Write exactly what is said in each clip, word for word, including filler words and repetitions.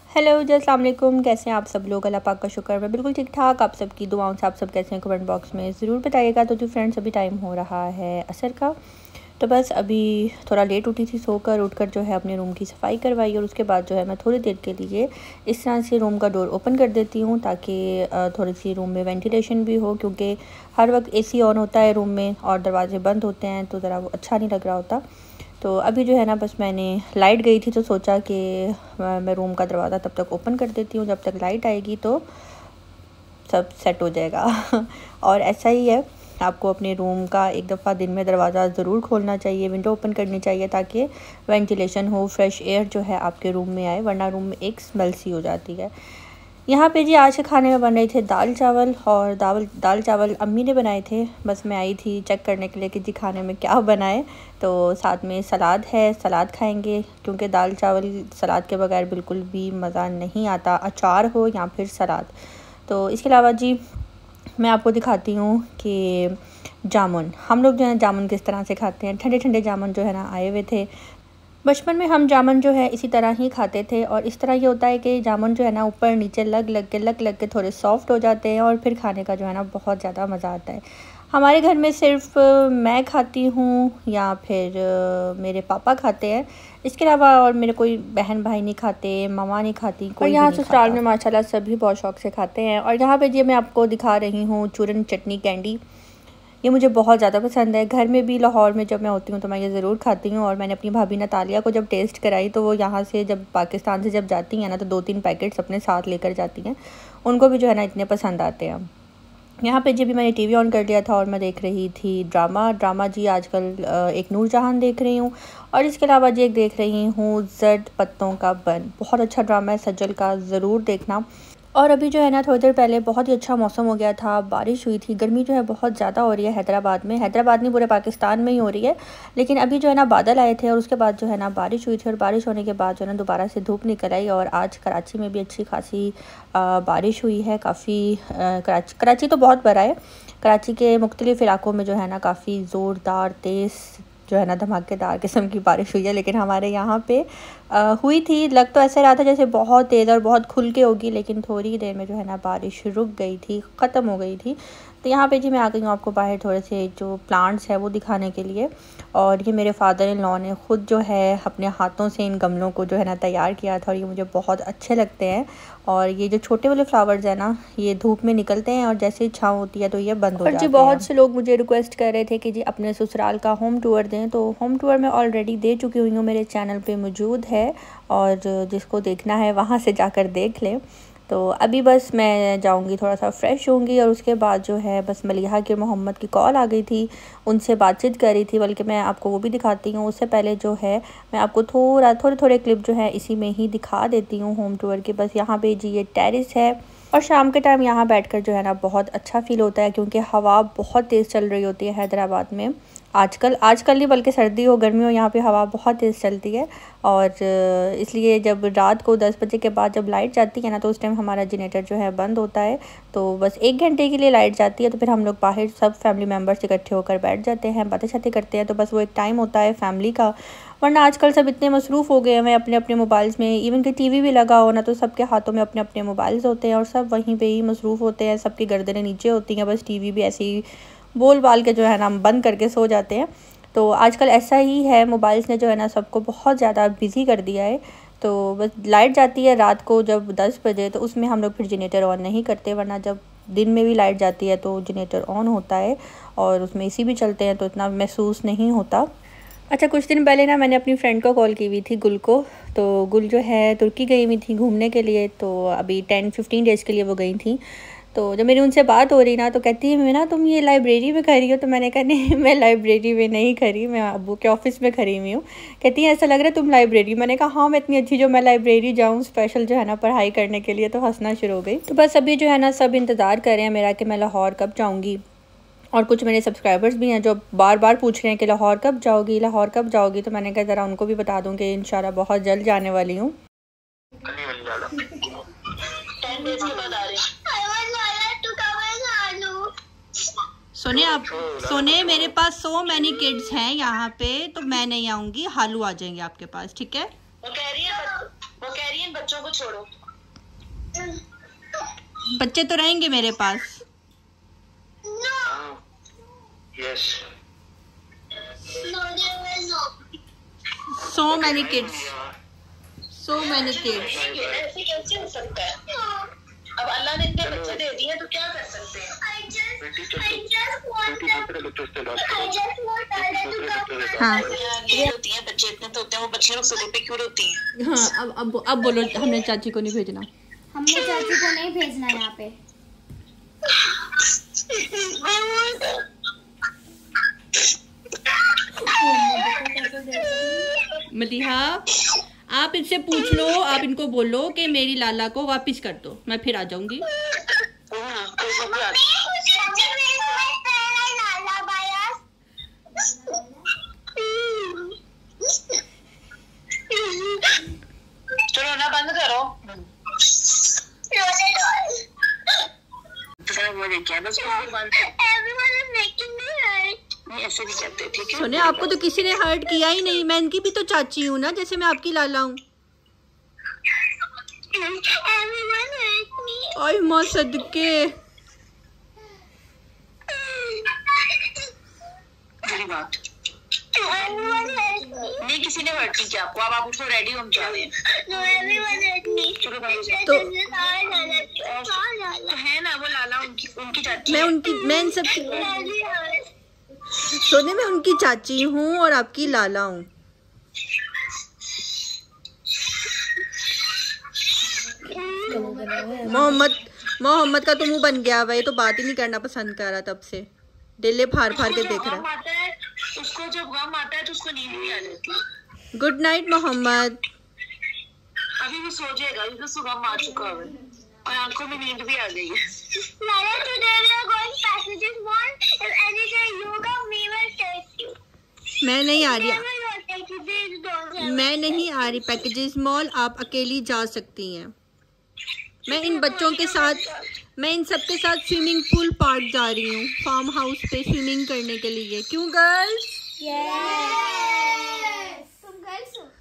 Hello जी, अस्सलाम वालेकुम। कैसे हैं आप सब लोग? अल्लाह पाक का शुक्र है बिल्कुल ठीक ठाक। आप सबकी दुआओं से आप सब कैसे हैं कमेंट बॉक्स में ज़रूर बताइएगा। तो जो फ्रेंड्स अभी टाइम हो रहा है असर का, तो बस अभी थोड़ा लेट उठी थी, सोकर उठकर जो है अपने रूम की सफाई करवाई और उसके बाद जो है मैं थोड़ी देर के लिए इस तरह से रूम का डोर ओपन कर देती हूँ ताकि थोड़ी सी रूम में वेंटिलेशन भी हो, क्योंकि हर वक्त एसी ऑन होता है रूम में और दरवाजे बंद होते हैं तो ज़रा वो अच्छा नहीं लग रहा होता। तो अभी जो है ना बस मैंने लाइट गई थी तो सोचा कि मैं रूम का दरवाज़ा तब तक ओपन कर देती हूँ, जब तक लाइट आएगी तो सब सेट हो जाएगा। और ऐसा ही है, आपको अपने रूम का एक दफ़ा दिन में दरवाज़ा ज़रूर खोलना चाहिए, विंडो ओपन करनी चाहिए ताकि वेंटिलेशन हो, फ्रेश एयर जो है आपके रूम में आए, वरना रूम में एक स्मेल सी हो जाती है। यहाँ पे जी आज के खाने में बन रहे थे दाल चावल, और दाल दाल चावल अम्मी ने बनाए थे। बस मैं आई थी चेक करने के लिए कि जी खाने में क्या बनाए। तो साथ में सलाद है, सलाद खाएंगे क्योंकि दाल चावल सलाद के बगैर बिल्कुल भी मज़ा नहीं आता, अचार हो या फिर सलाद। तो इसके अलावा जी मैं आपको दिखाती हूँ कि जामुन, हम लोग जो है जामुन किस तरह से खाते हैं। ठंडे ठंडे जामुन जो है ना आए हुए थे। बचपन में हम जामुन जो है इसी तरह ही खाते थे, और इस तरह ये होता है कि जामुन जो है ना ऊपर नीचे लग लग के लग लग के थोड़े सॉफ्ट हो जाते हैं और फिर खाने का जो है ना बहुत ज़्यादा मज़ा आता है। हमारे घर में सिर्फ मैं खाती हूँ या फिर मेरे पापा खाते हैं, इसके अलावा और मेरे कोई बहन भाई नहीं खाते, ममा नहीं खाती, कोई यहाँ ससुराल में माशाल्लाह सभी बहुत शौक़ से खाते हैं। और यहाँ पे ये मैं आपको दिखा रही हूँ चूरन चटनी कैंडी, ये मुझे बहुत ज़्यादा पसंद है। घर में भी लाहौर में जब मैं होती हूँ तो मैं ये ज़रूर खाती हूँ। और मैंने अपनी भाभी नतालिया को जब टेस्ट कराई तो वो यहाँ से जब पाकिस्तान से जब जाती हैं ना तो दो तीन पैकेट्स अपने साथ लेकर जाती हैं, उनको भी जो है ना इतने पसंद आते हैं। यहाँ पे जी भी मैंने टीवी ऑन कर लिया था और मैं देख रही थी ड्रामा ड्रामा जी आजकल एक नूरजहान देख रही हूँ, और इसके अलावा जी एक देख रही हूँ जर्द पत्तों का बन, बहुत अच्छा ड्रामा है सज्जल का, ज़रूर देखना। और अभी जो है ना थोड़ी देर पहले बहुत ही अच्छा मौसम हो गया था, बारिश हुई थी। गर्मी जो है बहुत ज़्यादा हो रही है हैदराबाद में, हैदराबाद नहीं पूरे पाकिस्तान में ही हो रही है, लेकिन अभी जो है ना बादल आए थे और उसके बाद जो है ना बारिश हुई थी, और बारिश होने के बाद जो है ना दोबारा से धूप निकल आई। और आज कराची में भी अच्छी खासी बारिश हुई है, काफ़ी कराची कराची तो बहुत बड़ा है, कराची के मुख्तलिफ़ इलाकों में जो है ना काफ़ी ज़ोरदार तेज़ जो है ना धमाकेदार किस्म की बारिश हुई है। लेकिन हमारे यहाँ पे आ, हुई थी, लग तो ऐसे रहा था जैसे बहुत तेज़ और बहुत खुल के होगी, लेकिन थोड़ी देर में जो है ना बारिश रुक गई थी, ख़त्म हो गई थी। तो यहाँ पे जी मैं आ गई हूँ आपको बाहर थोड़े से जो प्लांट्स है वो दिखाने के लिए। और ये मेरे फादर इन लॉ ने ख़ुद जो है अपने हाथों से इन गमलों को जो है ना तैयार किया था, और ये मुझे बहुत अच्छे लगते हैं। और ये जो छोटे वाले फ्लावर्स हैं ना ये धूप में निकलते हैं और जैसे ही छाँव होती है तो ये बंद हो जाते हैं। जी बहुत से लोग मुझे रिक्वेस्ट कर रहे थे कि जी अपने ससुराल का होम टूर दें, तो होम टूर मैं ऑलरेडी दे चुकी हुई हूँ, मेरे चैनल पे मौजूद है, और जिसको देखना है वहाँ से जाकर देख लें। तो अभी बस मैं जाऊंगी, थोड़ा सा फ्रेश होंगी, और उसके बाद जो है बस मलिहा के मोहम्मद की कॉल आ गई थी, उनसे बातचीत कर रही थी, बल्कि मैं आपको वो भी दिखाती हूँ। उससे पहले जो है मैं आपको थोड़ा थोड़े थोड़े क्लिप जो है इसी में ही दिखा देती हूँ होम टूर के। बस यहाँ पे जी ये टेरेस है, और शाम के टाइम यहाँ बैठकर जो है ना बहुत अच्छा फ़ील होता है, क्योंकि हवा बहुत तेज़ चल रही होती है हैदराबाद में आजकल आजकल नहीं बल्कि सर्दी हो गर्मी हो यहाँ पे हवा बहुत तेज़ चलती है। और इसलिए जब रात को दस बजे के बाद जब लाइट जाती है ना तो उस टाइम हमारा जनरेटर जो है बंद होता है, तो बस एक घंटे के लिए लाइट जाती है, तो फिर हम लोग बाहर सब फैमिली मेम्बर्स इकट्ठे होकर बैठ जाते हैं, बातें शातें करते हैं। तो बस वो एक टाइम होता है फैमिली का, वरना आजकल सब इतने मसरूफ़ हो गए हैं अपने अपने मोबाइल्स में। इवन कि टीवी भी लगा हो ना तो सबके हाथों में अपने अपने मोबाइल्स होते हैं और सब वहीं पे ही मसरूफ़ होते हैं, सबकी गर्दनें नीचे होती हैं, बस टीवी भी ऐसे ही बोल बाल के जो है ना बंद करके सो जाते हैं। तो आजकल ऐसा ही है, मोबाइल्स ने जो है ना सबको बहुत ज़्यादा बिज़ी कर दिया है। तो बस लाइट जाती है रात को जब दस बजे, तो उसमें हम लोग फिर जनरेटर ऑन नहीं करते, वरना जब दिन में भी लाइट जाती है तो जनरेटर ऑन होता है और उसमें एसी भी चलते हैं, तो इतना महसूस नहीं होता। अच्छा, कुछ दिन पहले ना मैंने अपनी फ्रेंड को कॉल की हुई थी, गुल को। तो गुल जो है तुर्की गई हुई थी घूमने के लिए, तो अभी टेन फिफ्टीन डेज़ के लिए वो गई थी। तो जब मेरी उनसे बात हो रही ना तो कहती है मैं ना तुम ये लाइब्रेरी में खड़ी हो, तो मैंने कहा नहीं मैं लाइब्रेरी में नहीं खड़ी, मैं अबू के ऑफिस में खड़ी हुई हूँ। कहती है ऐसा लग रहा है तुम लाइब्रेरी, मैंने कहा हाँ मैं इतनी अच्छी जो मैं लाइब्रेरी जाऊँ स्पेशल जो है ना पढ़ाई करने के लिए, तो हंसना शुरू हो गई। तो बस अभी जो है ना सब इंतज़ार कर रहे हैं मेरा कि मैं लाहौर कब जाऊँगी, और कुछ मेरे सब्सक्राइबर्स भी हैं जो बार बार पूछ रहे हैं कि लाहौर कब जाओगी लाहौर कब जाओगी। तो मैंने कहा ज़रा उनको भी बता दूँ कि इंशाल्लाह बहुत जल्द जाने वाली हूँ। सुने आप सुने मेरे पास सो मैनी किड्स हैं यहाँ पे, तो मैं नहीं आऊँगी, हालू आ जाएंगे आपके पास, ठीक है? वो कह रही है वो कह रही है इन बच्चों को छोड़ो। बच्चे तो रहेंगे मेरे पास। Yes. So many kids. So many kids. ऐसे कैसे हो सकता है? अब अल्लाह ने इतने बच्चे दे दिए तो क्या कर सकते हैं? हाँ ये होती हैं बच्चे इतने तो होते हैं, वो बच्चे लोग सोते पे क्यों रोती हैं? हाँ अब अब अब बोलो, हमने चाची को नहीं भेजना। हमने चाची को नहीं भेजना यहाँ पे। मदीहा आप इनसे पूछ लो, आप इनको बोलो कि मेरी लाला को वापस कर दो, मैं फिर आ जाऊंगी। चलो ना बंद करो। क्या बस ऐसे नहीं करते, ठीक है? सुने, आपको तो किसी ने हर्ट किया ही नहीं, मैं इनकी भी तो चाची हूँ ना, जैसे मैं आपकी लाला हूँ। ओए माँ सदके। मेरी बात नहीं, किसी ने हर्ट नहीं किया आपको। अब आप उठो, रेडी हो, हम जा रहे हैं। चलो तो है ना वो लाला, उनकी उनकी चाची। मैं उनकी मैं इन सब सोने में उनकी चाची हूँ और आपकी लाला हूँ। मोहम्मद मोहम्मद का तो मुंह बन गया भाई, तो बात ही नहीं करना पसंद कर रहा तब से, डेले फाड़ फाड़ के देख रहा है। उसको जब गम आता है तो उसको नींद भी आ जाती है। Good night Mohammad. अभी भी सो जाएगा, अभी उसको गम आ चुका है और आंखों में नींद भी आ गई है। मैं नहीं आ रही, मैं नहीं आ रही पैकेजेस मॉल, आप अकेली जा सकती हैं। मैं इन बच्चों के साथ, मैं इन सब के साथ स्विमिंग पूल पार्क जा रही हूँ, फार्म हाउस पे स्विमिंग करने के लिए। क्यों गर्ल्स? यस। तुम गर्ल्स हो?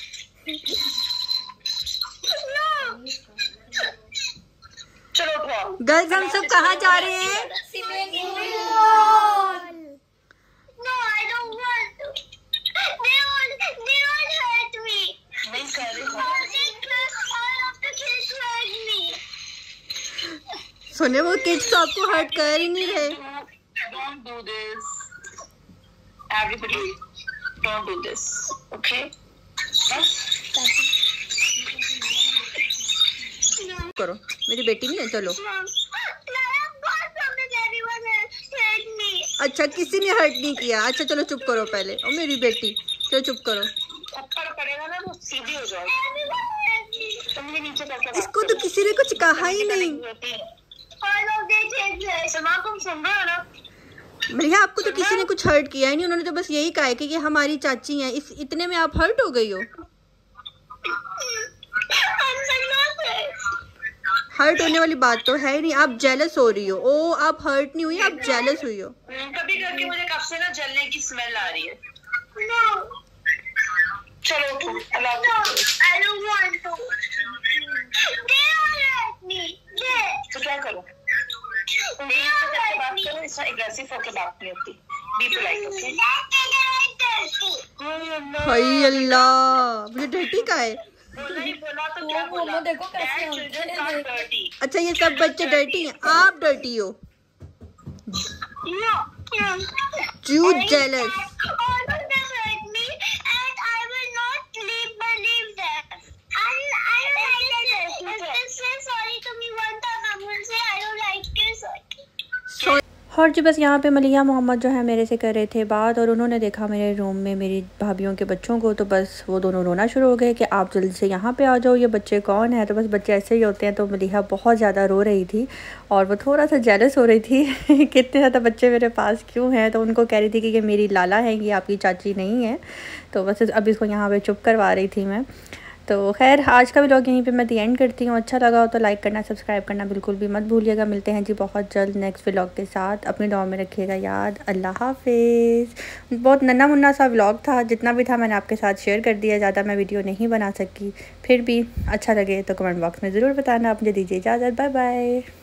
चलो गर्ल्स हम सब कहाँ जा रहे हैं? Swimming pool. No, I don't want to. They won't, they won't hurt me. नहीं कर रही हूँ। All of the kids hurt me. सुने, वो किड्स तो आपको हर्ट कर ही नहीं रहे। Don't do this. Everybody, don't do this. Okay? करो, मेरी बेटी नहीं है। चलो। अच्छा, किसी ने हर्ट नहीं किया। अच्छा चलो चुप करो पहले। ओ मेरी बेटी, चलो चुप करो। थप्पड़ पड़ेगा ना तो सीधी हो जाएगी। तुम ये नीचे करके इसको तो किसी ने कुछ कहा ही नहीं। समा, तुम सुन रहे हो ना? भैया आपको तो किसी ने कुछ हर्ट किया ही नहीं, उन्होंने तो बस यही कहा है कि ये हमारी चाची हैं। इस इतने में आप हर्ट हो गई हो? हर्ट होने वाली बात तो है ही नहीं, आप जेलस हो रही हो। ओ आप हर्ट नहीं हुई, आप जेलस हुई हो। कभी करके मुझे कब से ना जलने की स्मेल आ रही है। चलो उठो, अल्लाह तो क्या करो? बात करो, इसमें एग्रेसिव होकर बात नहीं होती। Be polite, okay? Hi Allah, मुझे डर्टी का है। बोला ही बोला तो क्या बोला? देखो कैसे अच्छा ये सब बच्चे डर्टी हैं, आप डर्टी हो। You jealous. और जी बस यहाँ पे मलिहा मोहम्मद जो है मेरे से कर रहे थे बात, और उन्होंने देखा मेरे रूम में मेरी भाभीयों के बच्चों को, तो बस वो दोनों रोना शुरू हो गए कि आप जल्दी से यहाँ पे आ जाओ, ये बच्चे कौन है। तो बस बच्चे ऐसे ही होते हैं। तो मलिहा बहुत ज़्यादा रो रही थी और वो थोड़ा सा जेलस हो रही थी कि इतने ज़्यादा बच्चे मेरे पास क्यों हैं। तो उनको कह रही थी कि ये मेरी लाला है, ये आपकी चाची नहीं है। तो बस अब इसको यहाँ पर चुप करवा रही थी मैं। तो खैर आज का व्लॉग यहीं पे मैं दी एंड करती हूँ। अच्छा लगा हो तो लाइक करना, सब्सक्राइब करना बिल्कुल भी मत भूलिएगा। मिलते हैं जी बहुत जल्द नेक्स्ट व्लॉग के साथ। अपनी दुआ में रखिएगा याद। अल्लाह हाफिज़। बहुत नन्हा मुन्ना सा व्लॉग था, जितना भी था मैंने आपके साथ शेयर कर दिया। ज़्यादा मैं वीडियो नहीं बना सकी, फिर भी अच्छा लगे तो कमेंट बॉक्स में ज़रूर बताना। आप मुझे दीजिए इजाज़त। Bye bye.